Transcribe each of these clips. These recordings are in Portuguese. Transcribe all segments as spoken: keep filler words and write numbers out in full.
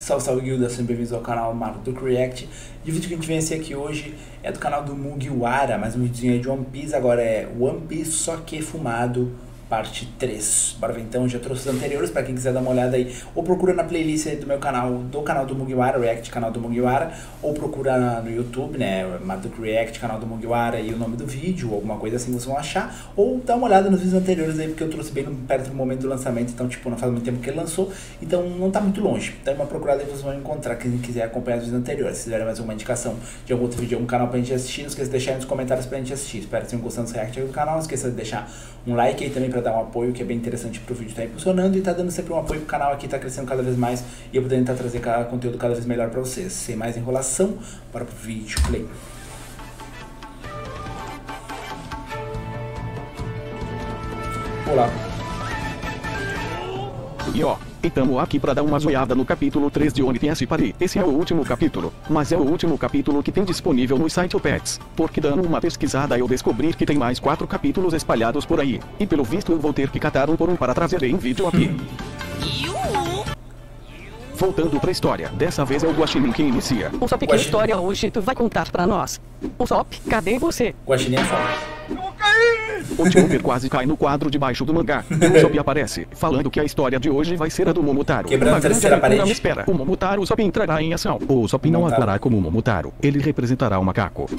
Salve, salve guilda, sejam bem-vindos ao canal Marduk React. E o vídeo que a gente vem aqui hoje é do canal do Mugiwara, mais um videozinho aí de One Piece. Agora é One Piece Só Que Fumado, parte três. Bora ver então, já trouxe os anteriores pra quem quiser dar uma olhada aí. Ou procura na playlist aí do meu canal, do canal do Mugiwara, React, canal do Mugiwara. Ou procura no YouTube, né, Marduk React, canal do Mugiwara e o nome do vídeo, alguma coisa assim vocês vão achar. Ou dá uma olhada nos vídeos anteriores aí, porque eu trouxe bem perto do momento do lançamento. Então, tipo, não faz muito tempo que ele lançou, então não tá muito longe. Então, uma procurada aí vocês vão encontrar, quem quiser acompanhar os vídeos anteriores. Se tiverem mais uma indicação de algum outro vídeo, algum canal pra gente assistir, não esqueça de deixar aí nos comentários pra gente assistir. Espero que tenham gostado desse react aí do canal. Não esqueça de deixar um like aí também pra dar um apoio, que é bem interessante pro vídeo estar impulsionando e tá dando sempre um apoio pro canal aqui, tá crescendo cada vez mais e eu podendo tentar trazer cada conteúdo cada vez melhor pra vocês. Sem mais enrolação, bora pro vídeo, play. Olá. E ó, e tamo aqui pra dar uma zoiada no capítulo três de One Piece Party. Esse é o último capítulo, mas é o último capítulo que tem disponível no site Opets, porque dando uma pesquisada eu descobri que tem mais quatro capítulos espalhados por aí, e pelo visto eu vou ter que catar um por um para trazer em vídeo aqui. Voltando pra história, dessa vez é o Guaxinim que inicia. O Sop, que história hoje tu vai contar pra nós? O Sop, cadê você? Guaxinim é foda. O Chopper quase cai no quadro debaixo do mangá. E o Sop aparece, falando que a história de hoje vai ser a do Momotaro. Quebrando a terceira parede. Não espera. O Momotaro, o Sop entrará em ação. O Sop não atuará como Momotaro. Ele representará o macaco.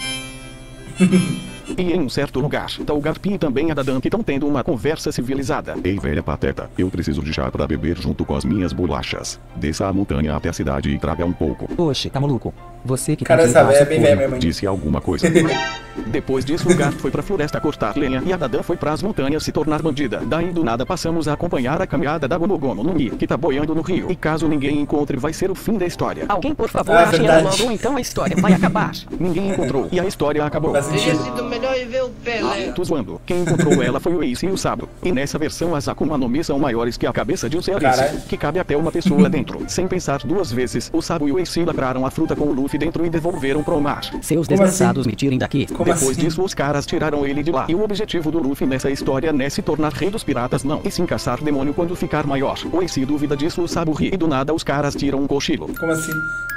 E em um certo lugar, tá o Garp e também a Dadan que estão tendo uma conversa civilizada. Ei, velha pateta, eu preciso de chá pra beber junto com as minhas bolachas. Desça a montanha até a cidade e traga um pouco. Oxe, tá maluco? Você que Cara, tem essa velha é bem velha mesmo. Disse alguma coisa. Depois disso, o Garp foi pra floresta cortar lenha e a Dadan foi pras montanhas se tornar bandida. Daí do nada passamos a acompanhar a caminhada da Gomu Gomu no Mi, que tá boiando no rio. E caso ninguém encontre, vai ser o fim da história. Alguém, por favor, Ah, ache ela logo, então a história vai acabar. Ninguém encontrou e a história acabou. Faz sentido. sido melhor ir ver o Pelé. Tô zoando. Quem encontrou ela foi o Ace e o Sabo. E nessa versão as Akuma no Mi são maiores que a cabeça de um Caralho. cearense, que cabe até uma pessoa dentro. Sem pensar duas vezes, o Sabo e o Ace lacraram a fruta com o Luffy dentro e devolveram pro mar. Seus Como desgraçados assim? me tirem daqui. Como Depois assim? disso os caras tiraram ele de lá. E o objetivo do Luffy nessa história não é se tornar rei dos piratas não, e sim caçar demônio quando ficar maior. O Ace duvida disso, o Sabo ri e do nada os caras tiram um cochilo. Como assim?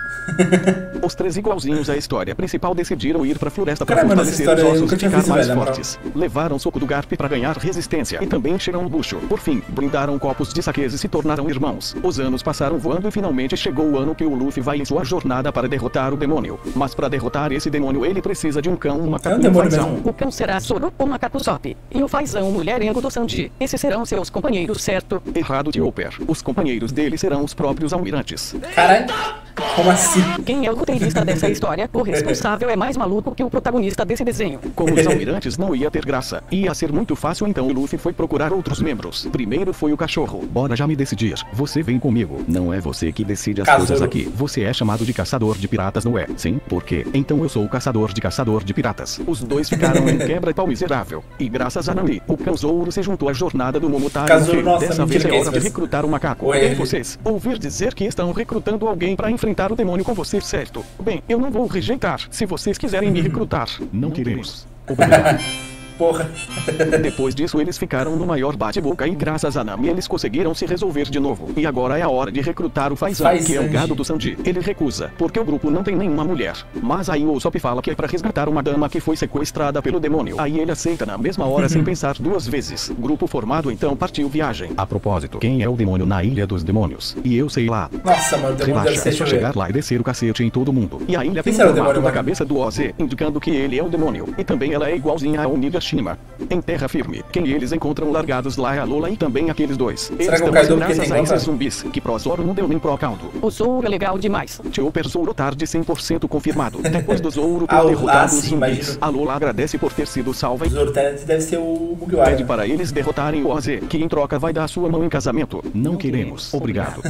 Os três igualzinhos à história principal decidiram ir pra floresta pra Caramba, essa fortalecer história os eu ossos nunca e tinha ficar visto, mais velho, na moral. fortes. Levaram soco do Garp pra ganhar resistência e também encheram o bucho. Por fim, brindaram copos de saques e se tornaram irmãos. Os anos passaram voando e finalmente chegou o ano que o Luffy vai em sua jornada para derrotar o demônio. Mas pra derrotar esse demônio ele precisa de um cão, um macaco É um e um demônio fazão. mesmo. O cão será Zoro, o macaco Sop. E o fazão, mulherengo do Sanji. Esses serão seus companheiros, certo? Errado, Chopper. Os companheiros dele serão os próprios almirantes. Caralho. Como assim? Quem é o roteirista dessa história? O responsável é mais maluco que o protagonista desse desenho. Como os almirantes não ia ter graça, ia ser muito fácil, então o Luffy foi procurar outros membros. Primeiro foi o cachorro. Bora já me decidir. Você vem comigo. Não é você que decide as Caçador. coisas aqui. Você é chamado de caçador de piratas, não é? Sim, por quê? Então eu sou o caçador de caçador de piratas. Os dois ficaram em quebra-pau miserável. E graças a Nami, o cão Zoro se juntou à jornada do Momotaro. Kazouro, que nossa, dessa mentira vez é que é hora de isso, recrutar o macaco. Oi. E vocês, ouvir dizer que estão recrutando alguém pra enfrentar o demônio com vocês, certo? Bem, eu não vou rejeitar, se vocês quiserem me recrutar. Não queremos. Obrigado. Porra. Depois disso eles ficaram no maior bate-boca e graças a Nami eles conseguiram se resolver de novo. E agora é a hora de recrutar o Fazão, Faz que é o Sanji. gado do Sanji. Ele recusa, porque o grupo não tem nenhuma mulher. Mas aí o Usopp fala que é pra resgatar uma dama que foi sequestrada pelo demônio. Aí ele aceita na mesma hora sem pensar duas vezes. Grupo formado então partiu viagem. A propósito, quem é o demônio na Ilha dos Demônios? E eu sei lá. Nossa, mano, o demônio deve Relaxa, ser é só chover. chegar lá e descer o cacete em todo mundo. E a ilha Quem tem será um o demônio, formato da mano? cabeça do Oze, indicando que ele é o demônio. E também ela é igualzinha a Onigashima. Em terra firme, quem eles encontram largados lá é a Lola e também aqueles dois. Eles Será que o estão Kaido graças porque tem a esses contato? zumbis, que pro Zoro não deu nem pro caldo. O Zoro é legal demais. Chopper Zoro tarde cem por cento confirmado. Depois do Zoro ter Ah, o- derrotado ah, os sim, zumbis, imagino. a Lola agradece por ter sido salva O e Zoro deve ser o Mugiwara. pede para eles derrotarem o Oze, que em troca vai dar sua mão em casamento. Não queremos. Obrigado.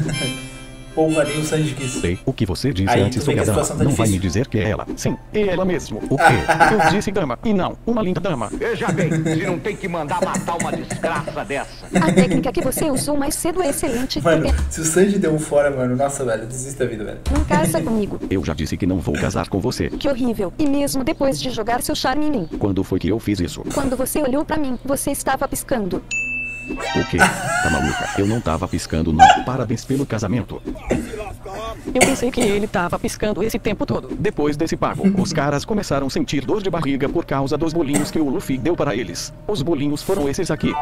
Porra, nem o Sanji quis. Sei o que você disse Aí, antes tu vê que sobre a a dama. situação tá Não vai me difícil. dizer que é ela. Sim, é ela mesmo. O quê? Eu disse dama, e não, uma linda dama. Veja bem, se não tem que mandar matar uma desgraça dessa. A técnica que você usou mais cedo é excelente. Mano, se o Sanji deu um fora, mano, nossa, velho, desista da vida, velho. Não casa comigo. Eu já disse que não vou casar com você. Que horrível. E mesmo depois de jogar seu charme em mim. Quando foi que eu fiz isso? Quando você olhou pra mim, você estava piscando. O quê? Tá maluca? Eu não tava piscando, não. Parabéns pelo casamento. Eu pensei que ele tava piscando esse tempo todo. Depois desse papo, os caras começaram a sentir dor de barriga por causa dos bolinhos que o Luffy deu para eles. Os bolinhos foram esses aqui.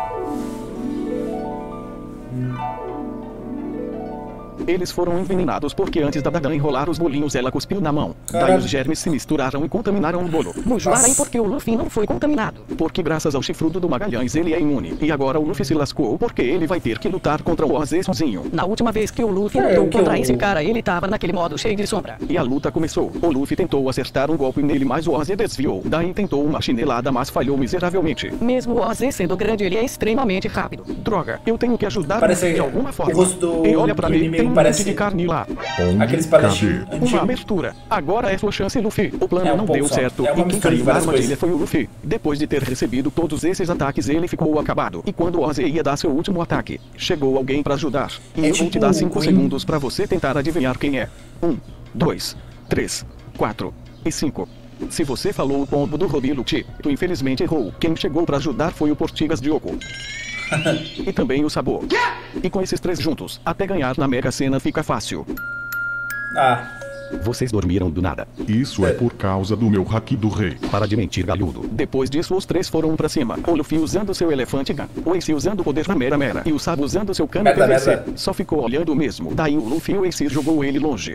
Eles foram envenenados porque antes da Dadan enrolar os bolinhos ela cuspiu na mão. Daí Caralho. os germes se misturaram e contaminaram o bolo. Mujoarem porque o Luffy não foi contaminado. Porque graças ao chifrudo do Magalhães ele é imune. E agora o Luffy se lascou porque ele vai ter que lutar contra o Oz sozinho. Na última vez que o Luffy É, lutou o que contra eu- esse cara, ele tava naquele modo cheio de sombra. E a luta começou. O Luffy tentou acertar um golpe nele, mas o Oz desviou. Daí tentou uma chinelada, mas falhou miseravelmente. Mesmo o Oz sendo grande, ele é extremamente rápido. Droga, eu tenho que ajudar Parece ele de que alguma o forma. rosto do- E olha pra do mim, inimigo tem um parece- monte de carne lá. Onde? Aqueles espadachim Cadê? Uma antigo. abertura. Agora é sua chance, Luffy. O plano É um não pouco deu só. certo. É uma e quem mistura de caiu na várias armadilha coisas. foi o Luffy. Depois de ter recebido todos esses ataques, ele ficou acabado. E quando o Oz ia dar seu último ataque, chegou alguém pra ajudar. E É eu vou tipo te dar cinco um- segundos pra você tentar adivinhar quem é. Um, dois, três, quatro e cinco. Se você falou o combo do Robiluti, tu infelizmente errou. Quem chegou pra ajudar foi o Portigas Diogo. E também o Sabo. E com esses três juntos, até ganhar na Mega Sena fica fácil. Ah, Vocês dormiram do nada. Isso é por causa do meu haki do rei. Para de mentir, galudo. Depois disso, os três foram pra cima. O Luffy usando seu elefante gun, o Ace usando o poder da Mera Mera e o Sabo usando seu cano Merda, P V C. merda. Só ficou olhando mesmo. Daí o Luffy e o Ace jogou ele longe.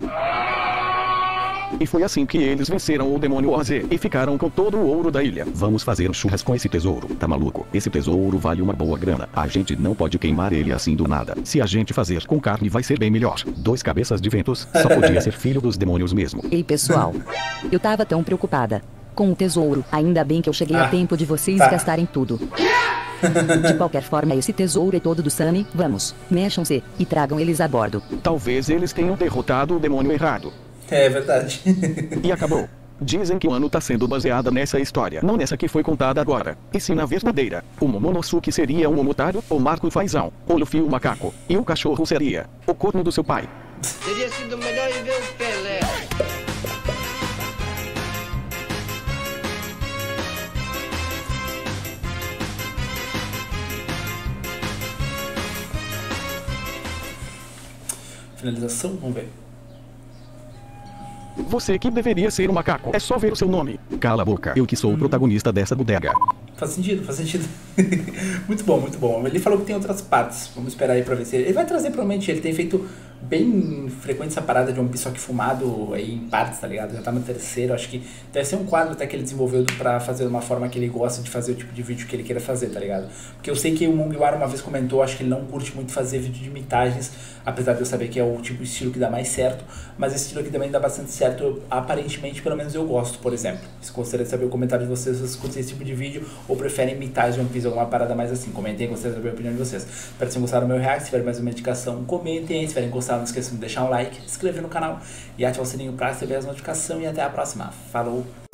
E foi assim que eles venceram o demônio Oz e ficaram com todo o ouro da ilha. Vamos fazer churras com esse tesouro, tá maluco? Esse tesouro vale uma boa grana. A gente não pode queimar ele assim do nada. Se a gente fazer com carne vai ser bem melhor. Dois cabeças de ventos, só podia ser filho dos demônios mesmo. Ei pessoal, eu tava tão preocupada com o tesouro, ainda bem que eu cheguei Ah, a tempo de vocês tá. gastarem tudo. De qualquer forma esse tesouro é todo do Sunny, vamos, mexam-se e tragam eles a bordo. Talvez eles tenham derrotado o demônio errado. é verdade. E acabou. Dizem que o ano tá sendo baseada nessa história, não nessa que foi contada agora, e sim na verdadeira. O Momonosuke seria o Momotaro, o Marco o Fazão, o Luffy o macaco, e o cachorro seria o corno do seu pai. Teria sido melhor ir ver o Pelé. Finalização, vamos ver. Você que deveria ser um macaco, é só ver o seu nome. Cala a boca, eu que sou o protagonista dessa bodega. Faz sentido, faz sentido. Muito bom, muito bom. Ele falou que tem outras partes. Vamos esperar aí pra ver se ele... Ele vai trazer, provavelmente. Ele tem feito bem frequente essa parada de One Piece só que fumado aí em partes, tá ligado? Já tá no terceiro. Acho que deve ser um quadro até que ele desenvolveu pra fazer de uma forma que ele gosta de fazer o tipo de vídeo que ele queira fazer, tá ligado? Porque eu sei que o Mugiwara uma vez comentou, acho que ele não curte muito fazer vídeo de imitagens, apesar de eu saber que é o tipo de estilo que dá mais certo. Mas esse estilo aqui também dá bastante certo. Eu, aparentemente, pelo menos eu gosto, por exemplo. Se gostaria de saber o comentário de vocês, se vocês curtem esse tipo de vídeo ou preferem imitar de One Piece, alguma parada mais assim. Comentem, gostaria de saber a opinião de vocês. Espero que tenham gostado do meu react. Se tiver mais uma indicação, comentem. Se tiverem gostado, não esqueçam de deixar um like, se inscrever no canal e ativar o sininho para receber as notificações. E até a próxima. Falou!